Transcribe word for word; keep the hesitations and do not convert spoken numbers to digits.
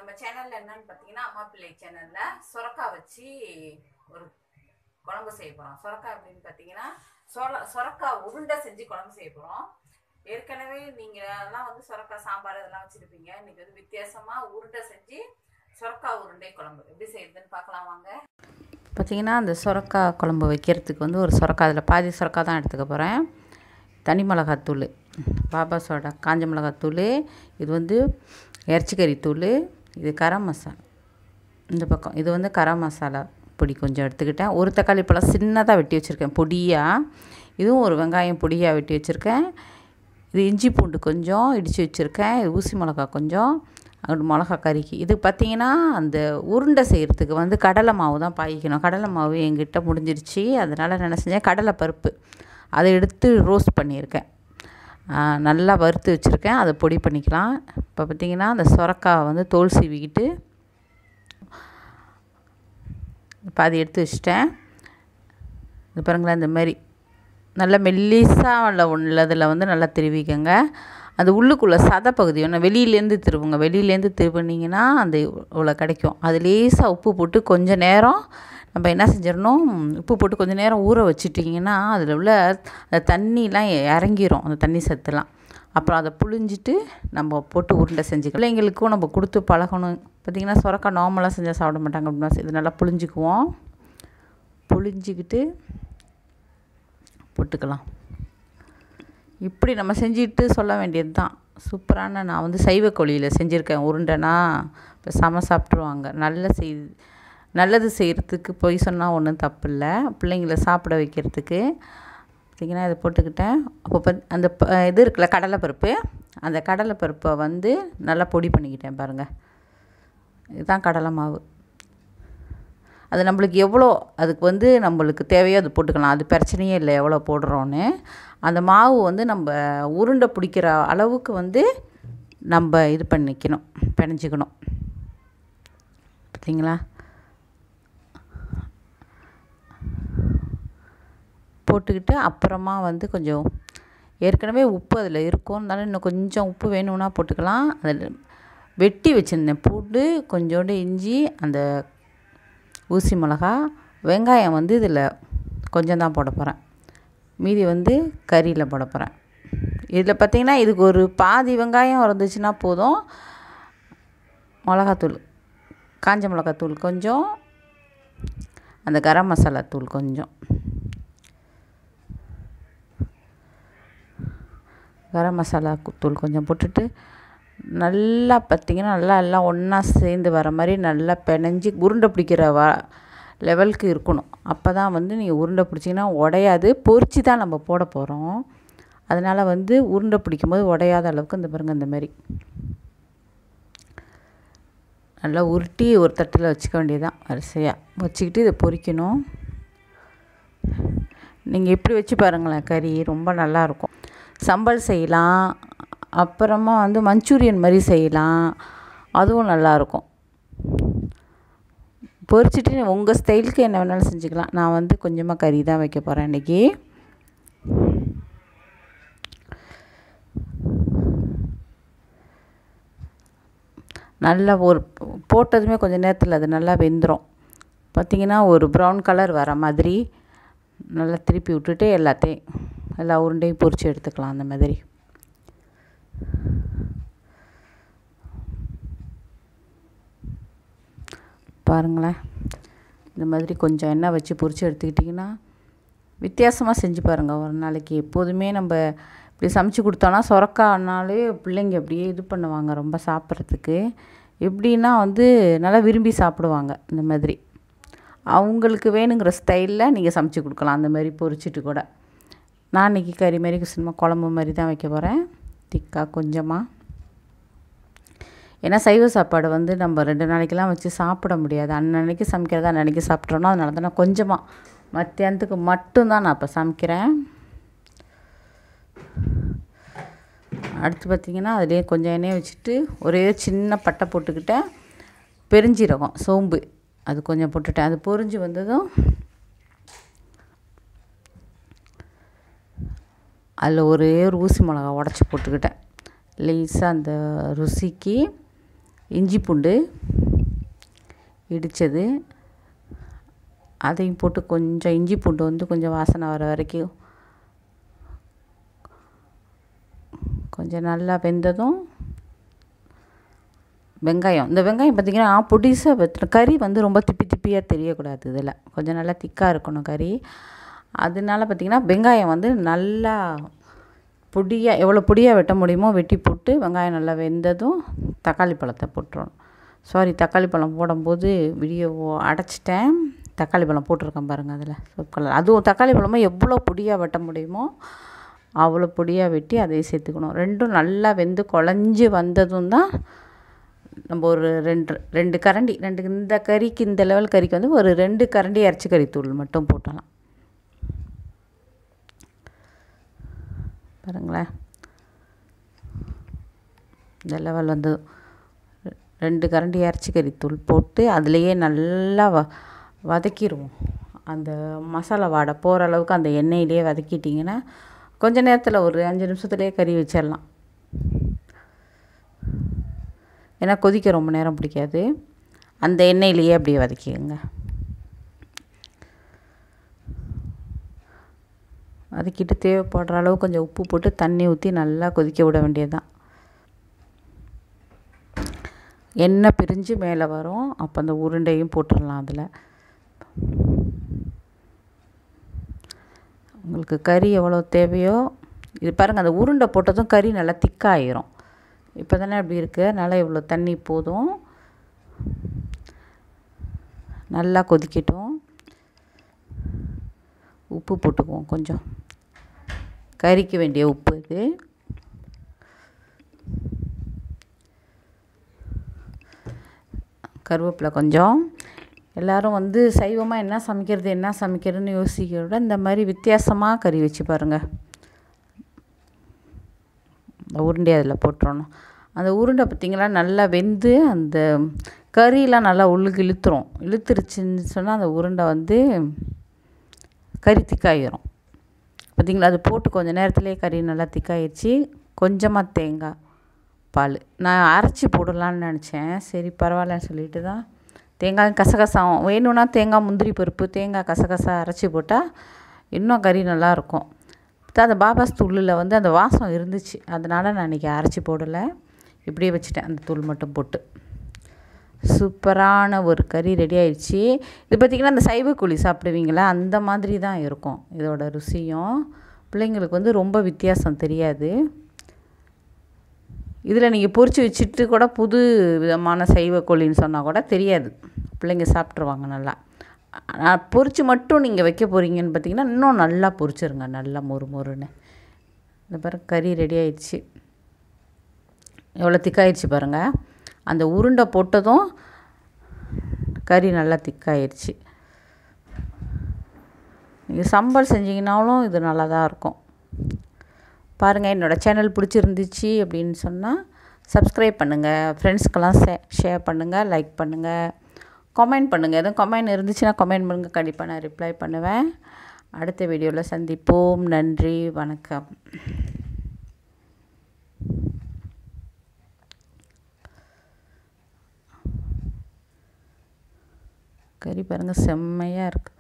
நம்ம சேனல்ல என்னன்னு பார்த்தீங்கன்னா அம்மா பிள்ளை சேனல்ல சொரக்காய் வச்சு ஒரு குழம்பு செய்ய போகிறோம். சொரக்காய் அப்படின்னு பார்த்தீங்கன்னா சொர சொரக்காய் உருண்டை செஞ்சு குழம்பு செய்ய போகிறோம். ஏற்கனவே நீங்கள் எல்லாம் வந்து சொரக்காய் சாம்பார் இதெல்லாம் வச்சுருப்பீங்க. இன்றைக்கி வந்து வித்தியாசமாக உருண்டை செஞ்சு சொரக்காய் உருண்டை குழம்பு எப்படி செய்யுதுன்னு பார்க்கலாம் வாங்க. பார்த்திங்கன்னா அந்த சொரக்காய் குழம்பு வைக்கிறதுக்கு வந்து ஒரு சொரக்காய், அதில் பாதி சொரக்காய் தான் எடுத்துக்க போகிறேன். தனி மிளகாத்தூள், பாபா சோடா, காஞ்ச மிளகாத்தூள், இது வந்து இறைச்சிக்கறி தூள், இது கரம் மசாலா, இந்த பக்கம் இது வந்து கரம் மசாலா பொடி கொஞ்சம் எடுத்துக்கிட்டேன். ஒரு தக்காளி பழம் சின்னதாக வெட்டி வச்சுருக்கேன் பொடியாக, இதுவும் ஒரு வெங்காயம் பொடியாக வெட்டி வச்சுருக்கேன். இது இஞ்சி பூண்டு கொஞ்சம் இடித்து வச்சுருக்கேன். இது ஊசி மிளகா கொஞ்சம், அங்கிட்டு மிளகா கறிக்கு. இது பார்த்திங்கன்னா அந்த உருண்டை செய்கிறதுக்கு வந்து கடலை மாவு தான் பாய்க்கணும். கடலை மாவு எங்கிட்ட முடிஞ்சிருச்சு, அதனால் நான் என்ன செஞ்சேன், கடலை பருப்பு அதை எடுத்து ரோஸ்ட் பண்ணியிருக்கேன். நல்லா வறுத்து வச்சுருக்கேன், அதை பொடி பண்ணிக்கலாம். இப்போ பார்த்திங்கன்னா அந்த சொரக்காய் வந்து தோல் சீவிக்கிட்டு பாதி எடுத்து வச்சுட்டேன். இது பாருங்களேன், இந்த மாதிரி நல்லா மெல்லிசாக உள்ள உள்ளதில் வந்து நல்லா திருவிக்கங்க. அது உள்ளுக்குள்ளே சதை பகுதி ஒன்று வெளியிலேருந்து திருவுங்க. வெளியிலேருந்து திருவினீங்கன்னா அந்த இவ்வளோ கிடைக்கும். அது லேசாக உப்பு போட்டு கொஞ்சம் நேரம் நம்ம என்ன செஞ்சிடணும், உப்பு போட்டு கொஞ்சம் நேரம் ஊற வச்சுட்டிங்கன்னா அதில் உள்ள அந்த தண்ணிலாம் இறங்கிரும், அந்த தண்ணி சத்துலாம். அப்புறம் அதை புழிஞ்சிட்டு நம்ம போட்டு உருண்டை செஞ்சுக்கலாம். பிள்ளைங்களுக்கும் நம்ம கொடுத்து பழகணும். பார்த்திங்கன்னா சொரக்காய் நார்மலாக செஞ்சால் சாப்பிட மாட்டாங்க அப்படின்னா இது நல்லா புழிஞ்சிக்குவோம். புழிஞ்சிக்கிட்டு போட்டுக்கலாம். இப்படி நம்ம செஞ்சுட்டு சொல்ல வேண்டியது தான். சூப்பரான, நான் வந்து சைவ கோழியில் செஞ்சுருக்கேன் உருண்டைனா இப்போ செம சாப்பிட்ருவாங்க. நல்ல செய் நல்லது செய்கிறதுக்கு பொய் சொன்னால் ஒன்றும் தப்பு இல்லை, பிள்ளைங்கள சாப்பிட வைக்கிறதுக்கு. பார்த்திங்கன்னா இதை போட்டுக்கிட்டேன். அப்போ ப அந்த இது இருக்குல்ல கடலைப்பருப்பு, அந்த கடலைப்பருப்பை வந்து நல்லா பொடி பண்ணிக்கிட்டேன் பாருங்கள். இதுதான் கடலை மாவு. அது நம்மளுக்கு எவ்வளோ அதுக்கு வந்து நம்மளுக்கு தேவையோ அது போட்டுக்கலாம், அது பிரச்சனையே இல்லை எவ்வளோ போடுறோன்னு. அந்த மாவு வந்து நம்ம உருண்டை பிடிக்கிற அளவுக்கு வந்து நம்ம இது பண்ணிக்கணும், பிணைஞ்சிக்கணும். பார்த்திங்களா, போட்டுக்கிட்டு அப்புறமா வந்து கொஞ்சம் ஏற்கனவே உப்பு அதில் இருக்கும், இருந்தாலும் இன்னும் கொஞ்சம் உப்பு வேணும்னா போட்டுக்கலாம். அதில் வெட்டி வச்சுருந்தேன் பூண்டு, கொஞ்சோண்டு இஞ்சி, அந்த ஊசி மிளகா, வெங்காயம் வந்து இதில் கொஞ்சம் தான் போட போகிறேன், மீதி வந்து கறியில் போட போகிறேன். இதில் பார்த்திங்கன்னா இதுக்கு ஒரு பாதி வெங்காயம் இருந்துச்சுன்னா போதும். மிளகாத்தூள், காஞ்ச மிளகாத்தூள் கொஞ்சம், அந்த கரம் மசாலா தூள் கொஞ்சம், கரம் மசாலா தூள் கொஞ்சம் போட்டுட்டு நல்லா பார்த்திங்கன்னா நல்லா எல்லாம் ஒன்றா சேர்ந்து வர மாதிரி நல்லா பிணைஞ்சி உருண்டை பிடிக்கிற வ லெவலுக்கு இருக்கணும். அப்போ தான் வந்து நீங்கள் உருண்டை பிடிச்சிங்கன்னா உடையாது. பொரிச்சு தான் நம்ம போட போகிறோம், அதனால் வந்து உருண்டை பிடிக்கும்போது உடையாத அளவுக்கு இந்த பாருங்கள் இந்த மாதிரி நல்லா உருட்டி ஒரு தட்டில் வச்சுக்க வேண்டியதுதான். வரிசையாக வச்சுக்கிட்டு இதை பொரிக்கணும். நீங்கள் இப்படி வச்சு பாருங்களேன், கறி ரொம்ப நல்லாயிருக்கும். சம்பல் செய்யலாம், அப்புறமா வந்து மஞ்சூரியன் மாதிரி செய்யலாம், அதுவும் நல்லாயிருக்கும். பொரிச்சிட்டு உங்கள் ஸ்டைலுக்கு என்ன வேணாலும் செஞ்சுக்கலாம். நான் வந்து கொஞ்சமாக கறி தான் வைக்க போகிறேன் இன்றைக்கி. நல்லா ஒரு போட்டதுமே கொஞ்சம் நேரத்தில் அது நல்லா வெந்துடும். பார்த்திங்கன்னா ஒரு ப்ரௌன் கலர் வர மாதிரி நல்லா திருப்பி விட்டுட்டு எல்லாத்தையும் எல்லா உருண்டையும் பொரித்து எடுத்துக்கலாம். அந்த மாதிரி பாருங்களேன், இந்த மாதிரி கொஞ்சம் எண்ணெய் வச்சு பொரித்து எடுத்துக்கிட்டிங்கன்னா வித்தியாசமாக செஞ்சு பாருங்கள் ஒரு நாளைக்கு. எப்போதுமே நம்ம இப்படி சமைச்சு கொடுத்தோன்னா சொரக்காய்னாலே பிள்ளைங்க அப்படியே இது பண்ணுவாங்க ரொம்ப சாப்பிட்றதுக்கு. எப்படின்னா வந்து நல்லா விரும்பி சாப்பிடுவாங்க. இந்த மாதிரி அவங்களுக்கு வேணுங்கிற ஸ்டைலில் நீங்கள் சமைச்சு கொடுக்கலாம். அந்த மாதிரி பொரிச்சிட்டு கூட. நான் இன்றைக்கி கறி மாதிரி சும்மா குழம்பு மாதிரி தான் வைக்க போகிறேன், திக்காக கொஞ்சமாக. ஏன்னா சைவ சாப்பாடு வந்து நம்ம ரெண்டு நாளைக்கெலாம் வச்சு சாப்பிட முடியாது. அன்னன்னைக்கு சமைக்கிறதா அன்னன்னைக்கு சாப்பிட்றோன்னா, அதனால தான் நான் கொஞ்சமாக மத்தியானத்துக்கு மட்டும்தான் நான் இப்போ சமைக்கிறேன். அடுத்து பார்த்திங்கன்னா அதிலே கொஞ்சம் எண்ணெயை வச்சுட்டு ஒரே சின்ன பட்டை போட்டுக்கிட்டேன், பெருஞ்சீரகம், சோம்பு அது கொஞ்சம் போட்டுட்டேன். அது பொரிஞ்சு வந்ததும் அதில் ஒரே ஒரு ஊசி மிளகா உடச்சி போட்டுக்கிட்டேன். லேசாக அந்த ருசிக்கு இஞ்சி பூண்டு இடித்தது அதையும் போட்டு கொஞ்சம் இஞ்சி பூண்டு வந்து கொஞ்சம் வாசனை வர வரைக்கும் கொஞ்சம் நல்லா வெந்ததும் வெங்காயம் இந்த வெங்காயம் பார்த்திங்கன்னா பொடிசாக வெட்டணும். கறி வந்து ரொம்ப திப்பி திப்பியாக தெரியக்கூடாது, இதில் கொஞ்சம் நல்லா திக்காக இருக்கணும் கறி. அதனால பார்த்திங்கன்னா வெங்காயம் வந்து நல்லா பொடியாக எவ்வளோ பொடியாக வெட்ட முடியுமோ வெட்டி போட்டு வெங்காயம் நல்லா வெந்ததும் தக்காளி பழத்தை போட்டுருணும். சாரி, தக்காளி பழம் போடும்போது வீடியோ அடைச்சிட்டேன். தக்காளி பழம் போட்டிருக்கேன் பாருங்கள், அதில் சோப் கலர். அதுவும் தக்காளி பழமும் எவ்வளோ பொடியாக வெட்ட முடியுமோ அவ்வளோ பொடியாக வெட்டி அதையும் சேர்த்துக்கணும். ரெண்டும் நல்லா வெந்து குழஞ்சி வந்ததும் தான் நம்ம ஒரு ரெண்டு ரெண்டு கரண்டி ரெண்டு இந்த கறிக்கு இந்த லெவல் கறிக்கு வந்து ஒரு ரெண்டு கரண்டி இறைச்சி கறி தூள் மட்டும் போட்டலாம். பாருங்களேன், இந்த லெவல் வந்து ரெண்டு கரண்டி இறைச்சி கறி தூள் போட்டு அதுலேயே நல்லா வ வதக்கிடுவோம். அந்த மசாலா வாடை போகிற அளவுக்கு அந்த எண்ணெயிலே வதக்கிட்டிங்கன்னா கொஞ்ச நேரத்தில் ஒரு அஞ்சு நிமிஷத்துலேயே கறி வச்சிடலாம். ஏன்னா கொதிக்க ரொம்ப நேரம் பிடிக்காது. அந்த எண்ணெயிலேயே அப்படியே வதக்கிடுங்க. வதக்கிட்டு தேவைப்படுற அளவு கொஞ்சம் உப்பு போட்டு தண்ணி ஊற்றி நல்லா கொதிக்க விட வேண்டியது தான். எண்ணெய் பிரிஞ்சு மேலே வரும். அப்போ அந்த உருண்டையும் போட்டுடலாம் அதில். உங்களுக்கு கறி எவ்வளோ தேவையோ இது பாருங்கள், அந்த உருண்டை போட்டதும் கறி நல்லா திக்காயிரும். இப்போ தானே அப்படி இருக்குது, அதனால் இவ்வளோ தண்ணி போதும். நல்லா கொதிக்கட்டும். உப்பு போட்டுக்குவோம் கொஞ்சம், கறிக்கு வேண்டிய உப்பு இது. கருவேப்பிலை கொஞ்சம். எல்லோரும் வந்து சைவமாக என்ன சமைக்கிறது என்ன சமைக்கிறதுன்னு யோசிக்கிறத விட இந்த மாதிரி வித்தியாசமாக கறி வச்சு பாருங்கள். அந்த உருண்டை அதில் போட்டுறணும். அந்த உருண்டை பார்த்திங்களா நல்லா வெந்து அந்த கறியெலாம் நல்லா உள்ளுக்கு இழுத்துரும். இழுத்துருச்சுன்னு சொன்னால் அந்த உருண்டை வந்து கறி திக்காயிரும். பார்த்திங்களா, அது போட்டு கொஞ்சம் நேரத்துலேயே கறி நல்லா திக்காயிடுச்சு. கொஞ்சமாக தேங்காய் பால் நான் அரைச்சி போடலான்னு நினச்சேன். சரி பரவாயில்லன்னு சொல்லிட்டு தான் தேங்காய் கசகசாவும் வேணும்னா தேங்காய் முந்திரி பருப்பு தேங்காய் கசகசா அரைச்சி போட்டால் இன்னும் கறி நல்லாயிருக்கும். அந்த பாபாஸ் தூளில் வந்து அந்த வாசம் இருந்துச்சு, அதனால் நான் இன்றைக்கி அரைச்சி போடலை, இப்படியே வச்சுட்டேன். அந்த தூள் மட்டும் போட்டு சூப்பரான ஒரு கறி ரெடி ஆயிடுச்சு. இது பார்த்திங்கன்னா அந்த சைவ கோழி சாப்பிடுவீங்களா, அந்த மாதிரி தான் இருக்கும் இதோட ருசியும். பிள்ளைங்களுக்கு வந்து ரொம்ப வித்தியாசம் தெரியாது. இதில் நீங்கள் பொரித்து வச்சுட்டு கூட புது விதமான சைவ கோழின்னு சொன்னால் கூட தெரியாது, பிள்ளைங்க சாப்பிட்ருவாங்க நல்லா. பொரித்து மட்டும் நீங்கள் வைக்க போகிறீங்கன்னு பார்த்தீங்கன்னா இன்னும் நல்லா பொரிச்சிருங்க, நல்லா மொறு மொறுன்னு. இந்த பாருங்க கறி ரெடி ஆயிடுச்சு. எவ்வளோ திக்காயிடுச்சு பாருங்கள். அந்த உருண்டை போட்டதும் கறி நல்லா திக்காயிடுச்சு. நீங்கள் சம்பல் செஞ்சிங்கனாலும் இது நல்லா தான் இருக்கும். பாருங்கள், என்னோடய சேனல் பிடிச்சிருந்துச்சு அப்படின்னு சொன்னால் சப்ஸ்கிரைப் பண்ணுங்கள், ஃப்ரெண்ட்ஸ்க்கெல்லாம் ஷே ஷேர் பண்ணுங்கள், லைக் பண்ணுங்கள், கமெண்ட் பண்ணுங்கள். எதுவும் கமெண்ட் இருந்துச்சுன்னா கமெண்ட் பண்ணுங்கள், கண்டிப்பாக நான் ரிப்ளை பண்ணுவேன். அடுத்த வீடியோவில் சந்திப்போம். நன்றி, வணக்கம். கறி பாருங்கள் செம்மையாக இருக்குது.